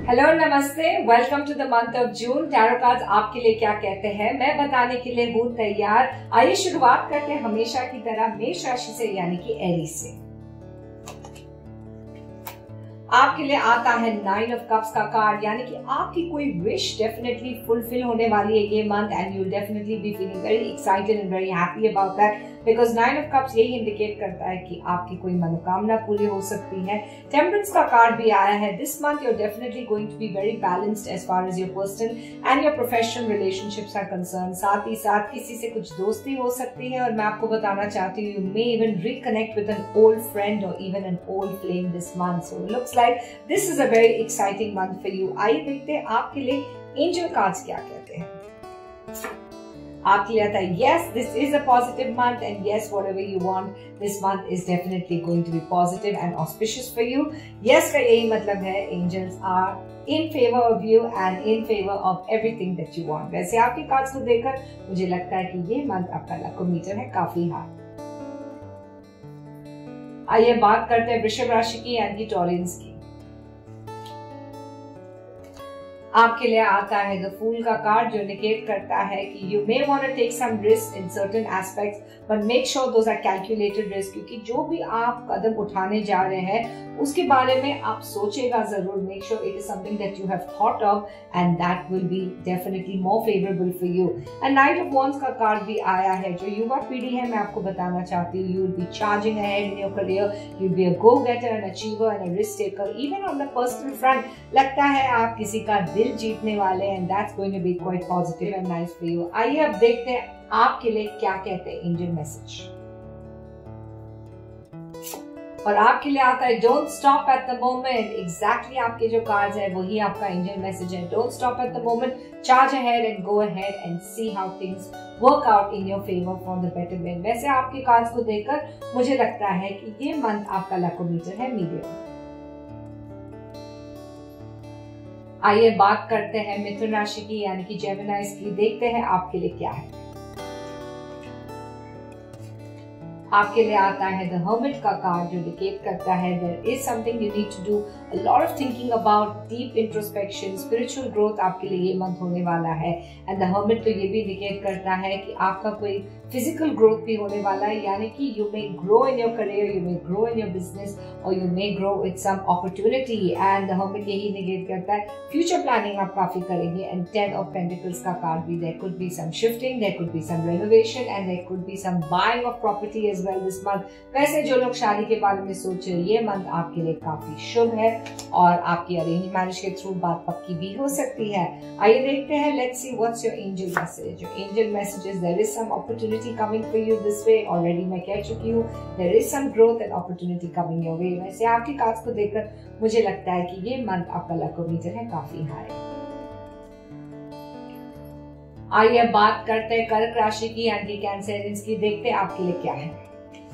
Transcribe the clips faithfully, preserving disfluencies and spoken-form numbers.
Hello नमस्ते, welcome to the month of June. Tarot cards आपके लिए क्या कहते हैं मैं बताने के लिए हूँ तैयार। आइए शुरुआत करते हैं हमेशा की तरह मेष राशि से यानी कि एरीज से। आपके लिए आता है नाइन ऑफ कप्स का कार्ड, यानी कि आपकी कोई विश डेफिनेटली फुलफिल होने वाली है ये month and you definitely be feeling very excited and very happy about that, because nine of cups यही इंडिकेट करता है कि आपकी कोई मनोकामना पूरी हो सकती है। टेम्परेंस का कार्ड भी आया है। This month you are definitely going to be very balanced as far as your personal and your professional relationships are concern. साथ ही साथ किसी से कुछ दोस्ती हो सकती है और मैं आपको बताना चाहती हूँ you may even reconnect with an old friend और even an old flame this month. So looks like this is a very exciting month for you. आइए देखते हैं आपके लिए एंजल कार्ड्स क्या कहते हैं। आपके लिए आता है yes, this is a positive month and yes, whatever you want this month is definitely going to be positive and auspicious for you. Yes का यही मतलब है angels are in favor of you and in favor of everything that you want. वैसे आपके cards को देखकर मुझे लगता है कि ये मंथ आपका लकोमीटर है काफी हाई। आइए बात करते हैं वृषभ राशि की यानी कि टॉरियंस की। आपके लिए आता है द फूल का कार्ड जो इंडिकेट करता है कि you may want to take some risk in certain aspects but make sure those are calculated risk, क्योंकि जो भी आप कदम उठाने जा रहे हैं उसके बारे में आप सोचेगा जरूर। Make sure it is something that you have thought of and that will be definitely more favourable for you. And knight of wands का कार्ड भी आया है। जो युवा पीढ़ी है मैं आपको बताना चाहती हूँ you will be charging ahead in your career, you will be a go getter and achiever and a risk taker. Even on the personal front लगता है आप किसी का दिल जीतने वाले हैं, that's going to be quite positive and nice for you. आइए अब देखते हैं आपके लिए क्या कहते हैं एंजल मैसेज। और आपके लिए आता है don't stop at the moment. Exactly आपके जो कार्ड्स है वही आपका एंजल मैसेज है। Don't stop at the moment, charge ahead and go ahead and see how things work out in your favour for the betterment. वैसे आपके cards को देखकर मुझे लगता है कि ये मंथ आपका लकोमीटर है मीडियम। आइए बात करते हैं मिथुन राशि की यानी कि जेमिनाइज की। देखते हैं आपके लिए क्या है। आपके लिए आता है द हर्मिट का कार्ड जो इंडिकेट करता है there is something you need to do a lot of thinking about deep introspection, spiritual growth आपके लिए ये मंथ होने वाला है। एंड द हर्मिट तो ये भी इंडिकेट करता है कि आपका कोई फिजिकल ग्रोथ भी होने वाला है, यानी कि you may grow in your career, you may grow in your business और you may grow with some opportunity. And the hermit यही इंडिकेट करता है फ्यूचर प्लानिंग आप काफी करेंगे। एंड टेन ऑफ पेंटिकल्स का कार्ड भी, there could be some shifting, there could be some renovation and there could be some buying of property as well this month. वैसे जो लोग शादी के बारे में सोच रहे हैं ये मंथ आपके लिए काफी शुभ है और आपकी अरेंज मैरिज के थ्रू बात पक्की भी हो सकती है। आइए देखते हैं, let's see what's your angel message. Your angel message is there is some opportunity coming for you this way. Already मैं कह चुकी हूँ there is some growth and opportunity coming your way. वैसे आपकी कार्ड्स को देखकर मुझे लगता है कि ये मंथ आपका लकोमीटर है काफी हाई। आइए बात करते हैं कर्क राशि की यानी कि कैंसरियंस की। देखते हैं आपके लिए क्या है।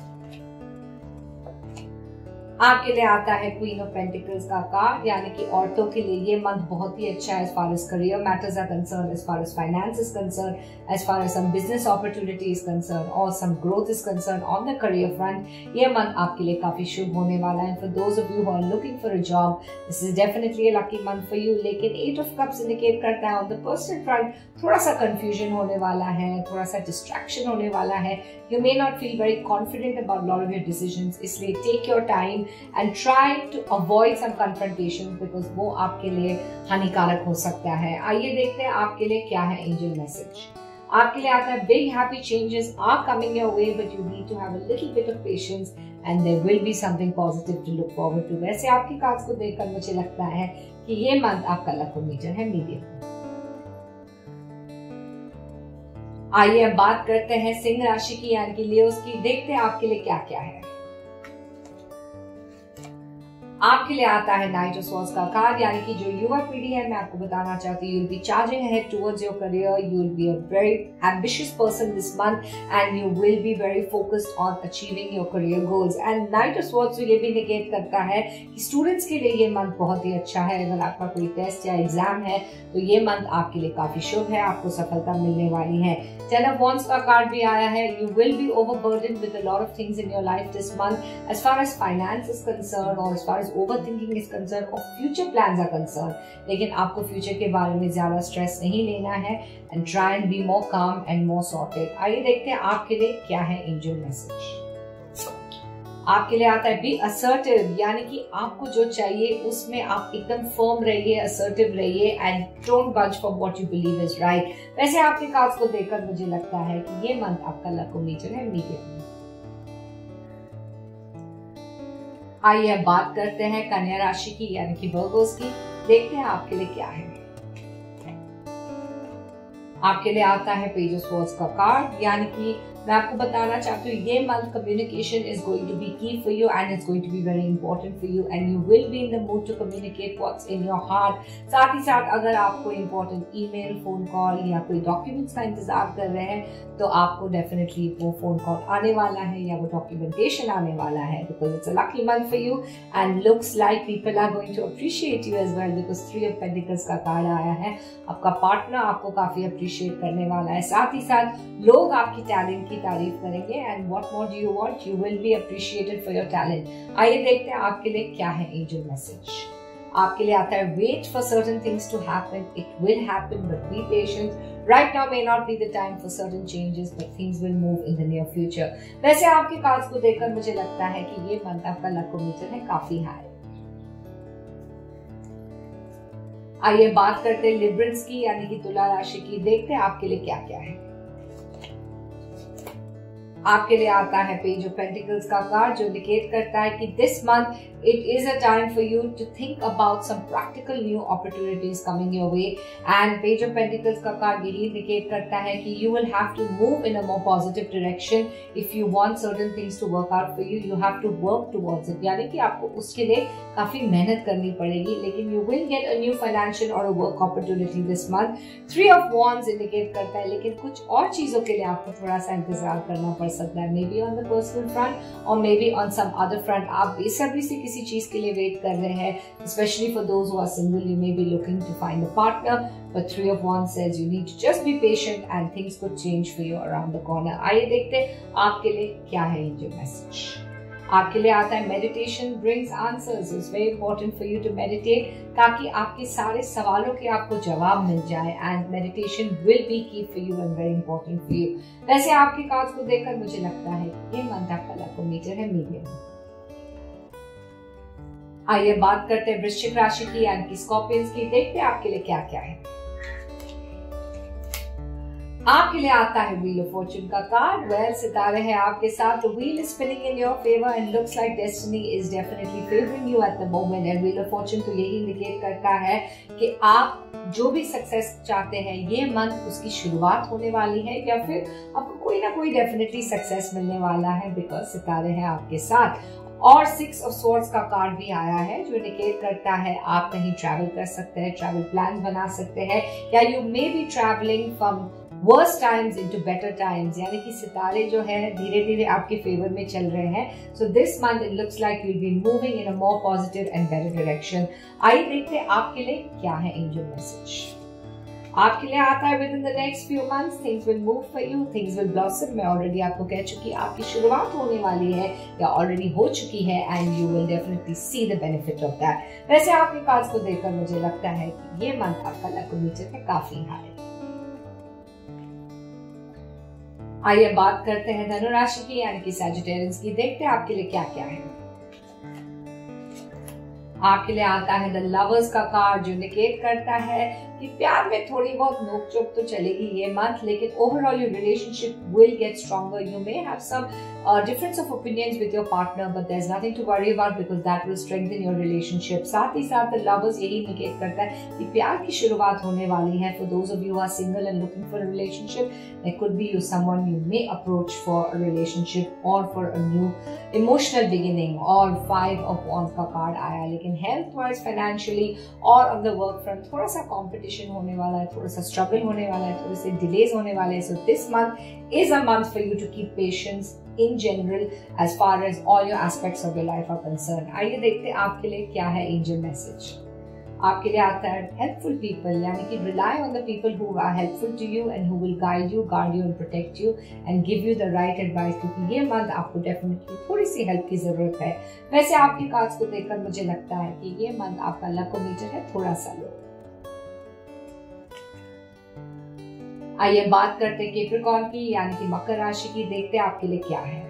आपके लिए आता है क्वीन ऑफ पेंटिकल्स का कार्ड, यानी कि औरतों के लिए ये मंथ बहुत ही अच्छा है as far as career matters are concern, as far as finance is concern, as far as some business opportunity is concern और some growth is concern on the career front. ये मंथ आपके लिए काफी शुभ होने वाला है। For those of you who are looking for a job this is definitely a lucky month for you. लेकिन एट ऑफ कप्स इंडिकेट करता है ऑन द पर्सनल फ्रंट थोड़ा सा कंफ्यूजन होने वाला है, थोड़ा सा डिस्ट्रैक्शन होने वाला है। You may not feel very confident about lot of your decisions, इसलिए take your time and try to avoid some confrontations because वो आपके लिए हानिकारक हो सकता है। आइए देखते हैं आपके लिए क्या है एंजल मैसेज। आपके लिए आता है big happy changes are coming your way but you need to have a little bit of patience and there will be something positive to look forward to। वैसे आपकी कार्ड्स को देखकर मुझे लगता है कि ये मंथ आपका लकोमीटर है मीडियम। आइए अब बात करते हैं सिंह राशि की यानी कि लियोस की। देखते हैं आपके लिए क्या क्या है। आपके लिए आता है नाइट ऑफ स्वॉर्ड्स का कार्ड, यानी कि जो युवा पीढ़ी है मैं आपको बताना चाहती हूँ you will be charging ahead towards your career, you will be a very ambitious person this month and you will be very focused on achieving your career goals. And knight of swords ये भी indicate करता है कि students के लिए ये month बहुत ही अच्छा है। अगर आपका कोई टेस्ट या एग्जाम है तो ये मंथ आपके लिए काफी शुभ है, आपको सफलता मिलने वाली है। टेन ऑफ वॉन्ड्स का कार्ड भी आया है। You will be overburdened with a lot of things in your life this month as far as finance is concern और as far as overthinking is concerned or future plans are concerned. लेकिन आपको future के बारे में ज्यादा stress नहीं लेना है and try and be more calm and more sorted. आइए देखते हैं आपके लिए क्या है एंजल मैसेज। आपके लिए आता है बी असर्टिव, यानी कि आपको जो चाहिए उसमें आप एकदम फर्म रहिए, असर्टिव रहिए and don't budge for what you believe is right. वैसे आपके कार्ड्स को देखकर मुझे लगता है कि ये मंथ आपका लक मीटर है मीडियम। आइए अब बात करते हैं कन्या राशि की यानी कि वर्गोस की। देखते हैं आपके लिए क्या है। आपके लिए आता है पेज ऑफ स्वॉर्ड्स का कार्ड, यानी कि मैं आपको बताना चाहती हूँ ये month communication is going to be key for you and it's going to be very important for you and you will be in the mood to communicate what's in your heart. साथ ही साथ अगर आप कोई important email, phone call या कोई documents का इंतजार कर रहे हैं तो आपको डेफिनेटली वो फोन कॉल आने वाला है या वो डॉक्यूमेंटेशन आने वाला है, because it's a lucky month for you and looks like people are going to appreciate you as well, because three of pentacles का कार्ड आया है। आपका पार्टनर आपको काफी अप्रिशिएट करने वाला है, साथ ही साथ लोग आपकी टैलेंट की तारीफ करेंगे and what more do you want, you will be appreciated for your talent. आइए देखते हैं आपके लिए क्या है एंजल मैसेज। आपके लिए आता है wait for certain things to happen, it will happen but be patient. Right now may not be the time for certain changes but things will move in the near future. वैसे आपके cards को देखकर मुझे लगता है कि ये month आपका लक मीटर है काफी हाई। आइए बात करते हैं लिब्रल्स की यानी कि तुला राशि की। देखते हैं आपके लिए क्या क्या है। आपके लिए आता है पेज ऑफ पेंटिकल्स का कार्ड जो इंडिकेट करता है कि this month it is a time for you to think about some practical new opportunities coming your way and page of pentacles का कार्ड यही इंडिकेट करता है कि you will have to move in a more positive direction if you want certain things to work out for you, you have to work towards it, यानी कि आपको उसके लिए काफी मेहनत करनी पड़ेगी, लेकिन you will get a new financial or a work opportunity this month. Three of Wands indicate करता है, लेकिन कुछ और चीजों के लिए आपको थोड़ा सा इंतजार करना पड़ सकता है, maybe on the personal front or maybe on some other front. आप बेसब्री से किसी चीज के लिए वेट कर रहे हैं, especially for those who are single, you may be looking to find a partner, but Three of Wands says you need to just be patient and things could change for you around the corner. आइए देखते हैं आपके लिए क्या है angel message. आपके लिए आता है meditation brings answers. It's very important for you to meditate ताकि आपके सारे सवालों के आपको जवाब मिल जाए and meditation will be key for you and very important for you. वैसे आपके कार्ड्स को देखकर मुझे लगता है ये मंथ आपका लक मीटर है मीडियम। आइए बात करते हैं वृश्चिक राशि की यानी कि स्कॉर्पियंस की। देखते हैं आपके लिए क्या क्या है। आपके लिए आता है व्हील ऑफ फॉर्चून का कार्ड। वेल सितारे हैं आपके साथ, तो wheel is spinning in your favour and looks like destiny is definitely favouring you at the moment. And wheel of fortune तो यही इंडिकेट करता है कि आप जो भी सक्सेस चाहते हैं ये मंथ उसकी शुरुआत होने वाली है या फिर आपको कोई ना कोई डेफिनेटली सक्सेस मिलने वाला है, बिकॉज सितारे हैं आपके साथ। और सिक्स ऑफ स्वॉर्ड्स का कार्ड भी आया है जो इंडिकेट करता है आप कहीं ट्रैवल कर सकते हैं, ट्रैवल प्लान बना सकते हैं, या you may be travelling from worst times into better times, यानी कि सितारे जो है धीरे धीरे आपके फेवर में चल रहे हैं। So this month it looks like you will be moving in a more positive and better direction. आइए देखते हैं आपके लिए क्या है एंजल मैसेज। आपके लिए आता है within the next few months things will move for you, things will blossom. मैं ऑलरेडी आपको कह चुकी आपकी शुरुआत होने वाली है या ऑलरेडी हो चुकी है and you will definitely see the benefit of that. वैसे आपके कार्ड्स को देखकर मुझे लगता है कि ये मंथ आपका लक मीटर है काफी हाई। आइए बात करते हैं धनु राशि की यानी कि सैजिटेरियंस की। देखते हैं आपके लिए क्या क्या है। आपके लिए आता है द लवर्स का कार्ड जो इंडिकेट करता है कि प्यार में थोड़ी बहुत नोकझोंक तो चलेगी ये मंथ, लेकिन overall your relationship will get stronger. You may have some difference of opinions with your partner but there is nothing to worry about because that will strengthen your relationship. साथ ही साथ द लवर्स यही indicate करता है कि प्यार की शुरुआत होने वाली है। For those of you are single and looking for a relationship, there could be you someone you may approach for a relationship और for a new emotional beginning. और फाइव ऑफ वॉन्ड्स का कार्ड आया, लेकिन health wise, financially और on the work front थोड़ा सा competition होने वाला है, थोड़ा सा स्ट्रगल होने वाला है, थोड़े से डिलेज होने वाले हैं। So this month is a month for you to keep patience in general as far as all your aspects of your life are concerned. आइए देखते हैं आपके लिए क्या है एंजल मैसेज। आपके लिए आता है हेल्पफुल पीपल, यानी कि rely on the people who are helpful to you and who will guide you, guard you and protect you and give you the right advice, क्योंकि ये मंथ आपको डेफिनेटली थोड़ी सी हेल्प की जरूरत है। वैसे आपकी कार्ड्स को देखकर मुझे लगता है कि ये मंथ आपका लकोमीटर है थोड़ा सा लो। आइए बात करते हैं कैप्रिकॉर्न की, यानी कि मकर राशि की। देखते हैं आपके लिए क्या है।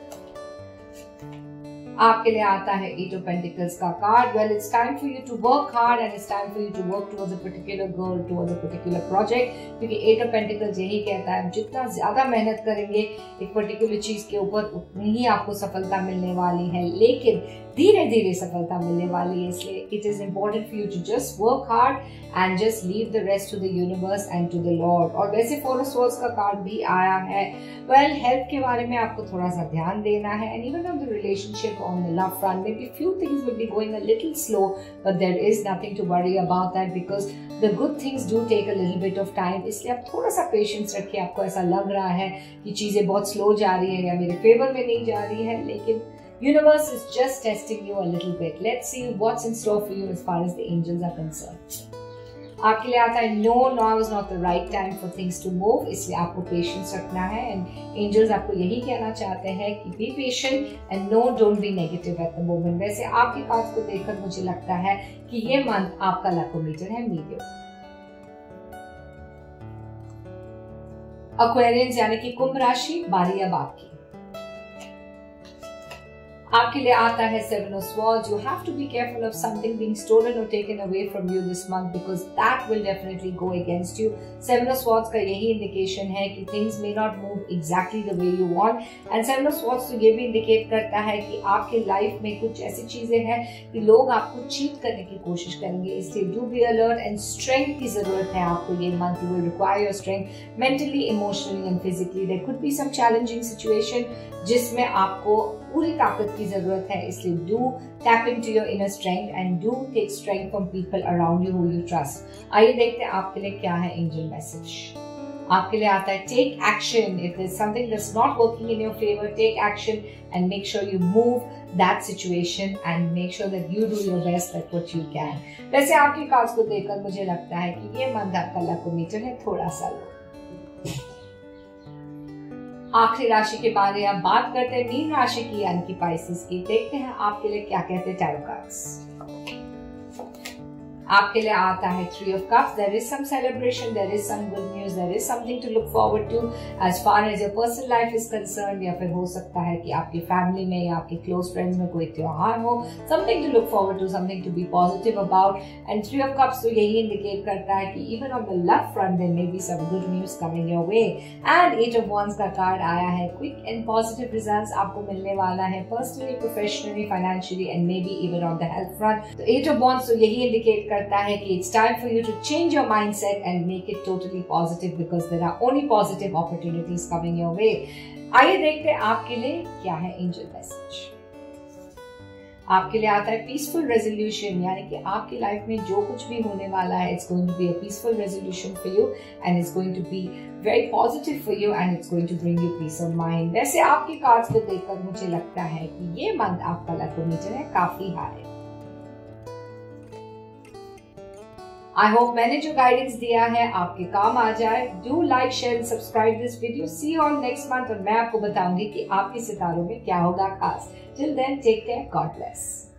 आपके लिए आता है एट ऑफ पेंटिकल्स का card. Well, it's time for you to work hard and it's time for you to work towards a particular goal, towards a particular project, क्योंकि एट ऑफ पेंटिकल्स यही कहता है जितना ज्यादा मेहनत करेंगे एक पर्टिकुलर चीज के ऊपर उतनी ही आपको सफलता मिलने वाली है, लेकिन धीरे धीरे सफलता मिलने वाली है। इसलिए it is important for you to just work hard and just leave the rest to the universe and to the lord. और वैसे फोर ऑफ स्वॉर्ड्स का कार्ड भी आया है। वेल, हेल्थ के बारे में आपको थोड़ा सा ध्यान देना है, and even on the relationship, on the love front, maybe few things will be going a little slow, but there is nothing to worry about that because the good things do take a little bit of time। इसलिए आप थोड़ा सा patience रखिए। आपको ऐसा लग रहा है कि चीजें बहुत स्लो जा रही है या मेरे फेवर में नहीं जा रही है, लेकिन universe is just testing you a little bit. Let's see what's in store for you as far as the angels are concerned. आपके लिए आता है no, now is not the right time for things to move, इसलिए आपको patience रखना है। And angels आपको यही कहना चाहते हैं कि be patient and no, don't be negative at the moment. वैसे आपके कार्ड्स को देखकर मुझे लगता है कि ये मंथ आपका लकोमीटर है मीडियम। एक्वेरियंस यानी कि कुंभ राशि, बारी अब आपकी। आपके लिए आता है seven of swords. You have to be careful of something being stolen और taken away from you this month because that will definitely go against you. Seven of swords का यही इंडिकेशन है कि things may not move exactly the way you want. And seven of swords तो ये भी indicate करता है कि आपके लाइफ में कुछ ऐसी चीजें हैं कि लोग आपको चीट करने की कोशिश करेंगे, इसलिए do be alert. And strength की जरूरत है आपको ये month. You will require your strength mentally, emotionally and physically. There could be some challenging situation जिसमें आपको पूरी ताकत की जरूरत है, इसलिए do tap into your inner strength and do take strength from people around you who you trust. आइए देखते हैं आपके लिए क्या है एंजल मैसेज। आपके लिए आता है take action. If there is something that's not working in your favour, take action and make sure you move that situation and make sure that you do your best at what you can. वैसे आपके cards को देखकर मुझे लगता है कि ये month आपका लकोमीटर है थोड़ा सा लो। आखिरी राशि के बारे में आप बात करते हैं मीन राशि की, यानी कि पाइसेस की। देखते हैं आपके लिए क्या कहते हैं टैरो कार्ड्स। आपके लिए आता है three of cups. There is some celebration, there is some good news, there is something to look forward to as far as your personal life is concerned, या फिर हो सकता है कि आपकी फैमिली में या आपके क्लोज फ्रेंड्स में कोई त्योहार हो। Something to look forward to, something to be positive about. And three of cups तो यही इंडिकेट करता है कि even on the love front there may be some good news coming your way. And eight of wands का card आया है quick and positive results आपको मिलने वाला है personally, professionally, financially and maybe even on the health front. तो eight of wands तो यही इंडिकेट करता है कि it's time for you to change your mindset and make it totally positive because there are only positive opportunities coming your way. आइए देखते हैं आपके लिए क्या है एंजल मैसेज। आपके लिए आता है पीसफुल रेजोल्यूशन, यानी कि आपकी लाइफ में जो कुछ भी होने वाला है it's going to be a peaceful resolution for you and it's going to be very positive for you and it's going to bring you peace of mind. वैसे आपके कार्ड्स को देखकर मुझे लगता है कि ये मंथ आपका लकोमीटर है काफी हाई। आई होप मैंने जो गाइडेंस दिया है आपके काम आ जाए। Do like, share and subscribe this video. See you on next month और मैं आपको बताऊंगी कि आपके सितारों में क्या होगा खास। Till then take care, God bless.